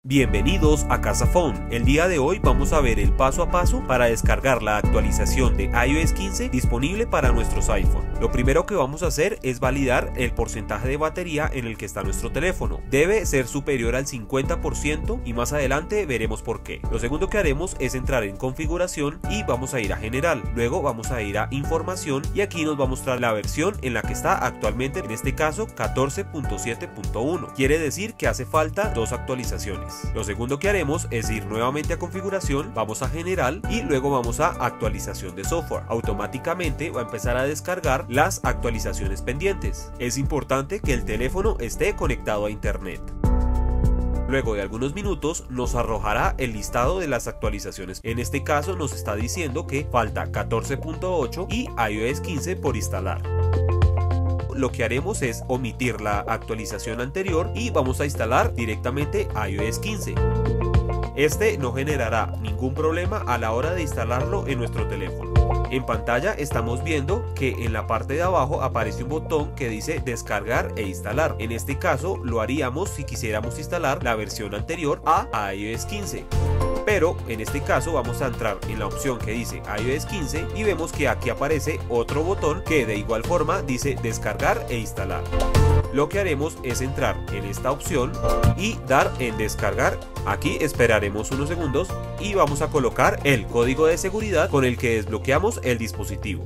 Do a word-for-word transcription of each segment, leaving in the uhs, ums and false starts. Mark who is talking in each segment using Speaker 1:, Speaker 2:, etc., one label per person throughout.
Speaker 1: Bienvenidos a Casafone. El día de hoy vamos a ver el paso a paso para descargar la actualización de i O S quince disponible para nuestros iPhone. Lo primero que vamos a hacer es validar el porcentaje de batería en el que está nuestro teléfono. Debe ser superior al cincuenta por ciento y más adelante veremos por qué. Lo segundo que haremos es entrar en configuración y vamos a ir a general. Luego vamos a ir a información y aquí nos va a mostrar la versión en la que está actualmente, en este caso catorce punto siete punto uno. Quiere decir que hace falta dos actualizaciones. Lo segundo que haremos es ir nuevamente a configuración, vamos a general y luego vamos a actualización de software. Automáticamente va a empezar a descargar las actualizaciones pendientes. Es importante que el teléfono esté conectado a internet. Luego de algunos minutos nos arrojará el listado de las actualizaciones. En este caso nos está diciendo que falta catorce punto ocho y i O S quince por instalar. Lo que haremos es omitir la actualización anterior y vamos a instalar directamente i O S quince. Este no generará ningún problema a la hora de instalarlo en nuestro teléfono. En pantalla estamos viendo que en la parte de abajo aparece un botón que dice descargar e instalar. En este caso lo haríamos si quisiéramos instalar la versión anterior a i O S quince. Pero en este caso vamos a entrar en la opción que dice i O S quince y vemos que aquí aparece otro botón que de igual forma dice descargar e instalar. Lo que haremos es entrar en esta opción y dar en descargar. Aquí esperaremos unos segundos y vamos a colocar el código de seguridad con el que desbloqueamos el dispositivo.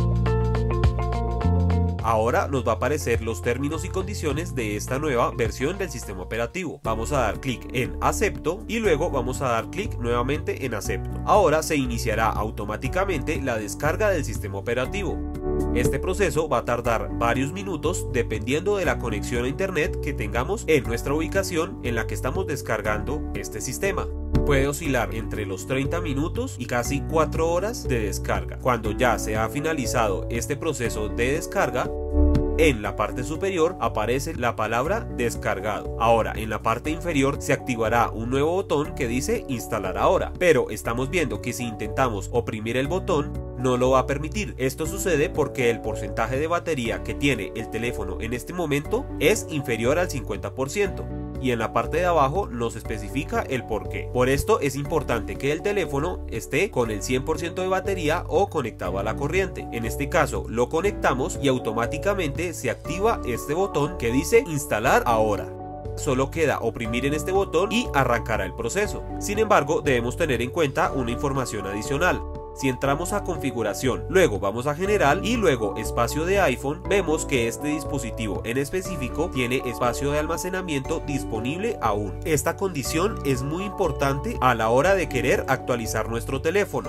Speaker 1: Ahora nos va a aparecer los términos y condiciones de esta nueva versión del sistema operativo. Vamos a dar clic en acepto y luego vamos a dar clic nuevamente en acepto. Ahora se iniciará automáticamente la descarga del sistema operativo. Este proceso va a tardar varios minutos dependiendo de la conexión a internet que tengamos en nuestra ubicación en la que estamos descargando este sistema. Puede oscilar entre los treinta minutos y casi cuatro horas de descarga. Cuando ya se ha finalizado este proceso de descarga, en la parte superior aparece la palabra descargado. Ahora en la parte inferior se activará un nuevo botón que dice instalar ahora, pero estamos viendo que si intentamos oprimir el botón no lo va a permitir. Esto sucede porque el porcentaje de batería que tiene el teléfono en este momento es inferior al cincuenta por ciento. Y en la parte de abajo nos especifica el por qué. Por esto es importante que el teléfono esté con el cien por ciento de batería o conectado a la corriente. En este caso lo conectamos y automáticamente se activa este botón que dice instalar ahora. Solo queda oprimir en este botón y arrancará el proceso. Sin embargo, debemos tener en cuenta una información adicional. Si entramos a configuración, luego vamos a general y luego espacio de iPhone, vemos que este dispositivo en específico tiene espacio de almacenamiento disponible aún. Esta condición es muy importante a la hora de querer actualizar nuestro teléfono.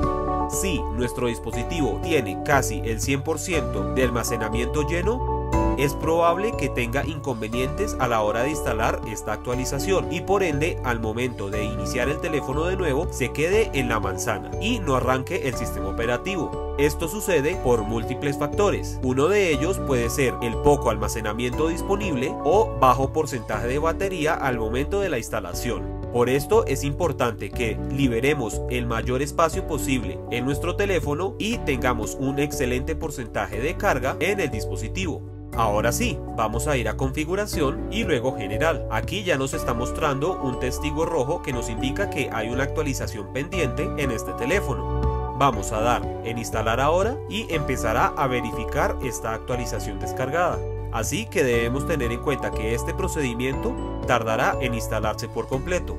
Speaker 1: Si nuestro dispositivo tiene casi el cien por ciento de almacenamiento lleno, es probable que tenga inconvenientes a la hora de instalar esta actualización y por ende al momento de iniciar el teléfono de nuevo se quede en la manzana y no arranque el sistema operativo. Esto sucede por múltiples factores. Uno de ellos puede ser el poco almacenamiento disponible o bajo porcentaje de batería al momento de la instalación. Por esto es importante que liberemos el mayor espacio posible en nuestro teléfono y tengamos un excelente porcentaje de carga en el dispositivo. Ahora sí, vamos a ir a configuración y luego general. Aquí ya nos está mostrando un testigo rojo que nos indica que hay una actualización pendiente en este teléfono. Vamos a dar en instalar ahora y empezará a verificar esta actualización descargada. Así que debemos tener en cuenta que este procedimiento tardará en instalarse por completo.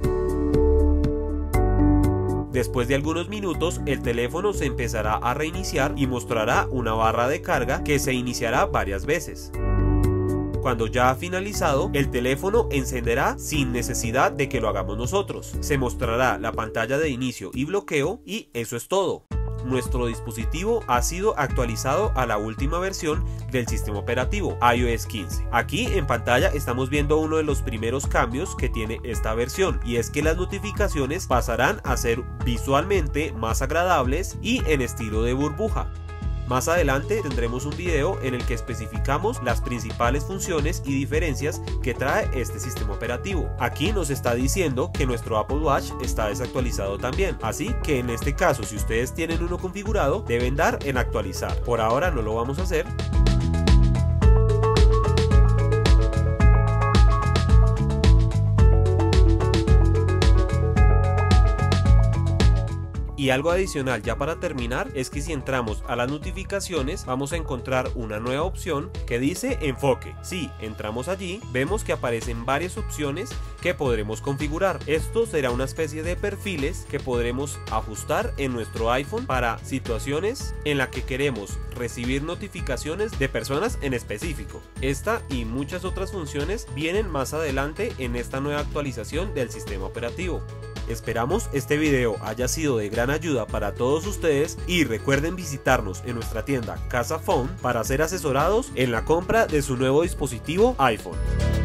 Speaker 1: Después de algunos minutos el teléfono se empezará a reiniciar y mostrará una barra de carga que se iniciará varias veces. Cuando ya ha finalizado, el teléfono encenderá sin necesidad de que lo hagamos nosotros. Se mostrará la pantalla de inicio y bloqueo y eso es todo. Nuestro dispositivo ha sido actualizado a la última versión del sistema operativo i O S quince. Aquí en pantalla estamos viendo uno de los primeros cambios que tiene esta versión y es que las notificaciones pasarán a ser visualmente más agradables y en estilo de burbuja. Más adelante tendremos un video en el que especificamos las principales funciones y diferencias que trae este sistema operativo. Aquí nos está diciendo que nuestro Apple Watch está desactualizado también, así que en este caso si ustedes tienen uno configurado deben dar en actualizar. Por ahora no lo vamos a hacer. Y algo adicional ya para terminar es que si entramos a las notificaciones vamos a encontrar una nueva opción que dice enfoque. Si entramos allí vemos que aparecen varias opciones que podremos configurar. Esto será una especie de perfiles que podremos ajustar en nuestro iPhone para situaciones en las que queremos recibir notificaciones de personas en específico. Esta y muchas otras funciones vienen más adelante en esta nueva actualización del sistema operativo. Esperamos este video haya sido de gran ayuda para todos ustedes y recuerden visitarnos en nuestra tienda Casa Phone para ser asesorados en la compra de su nuevo dispositivo iPhone.